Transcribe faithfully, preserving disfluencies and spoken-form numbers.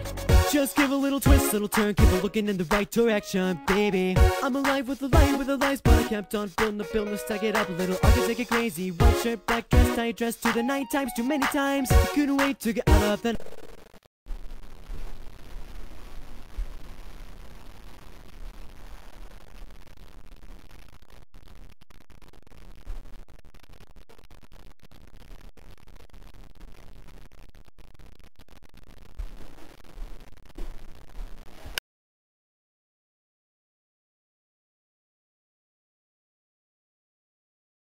Just give a little twist, little turn, keep it looking in the right direction, baby. I'm alive with the light, with the lights, but I kept on building the building, stack it up a little. I can take it crazy. White shirt, black dress, tight dress to the night times, too many times. I couldn't wait to get out of the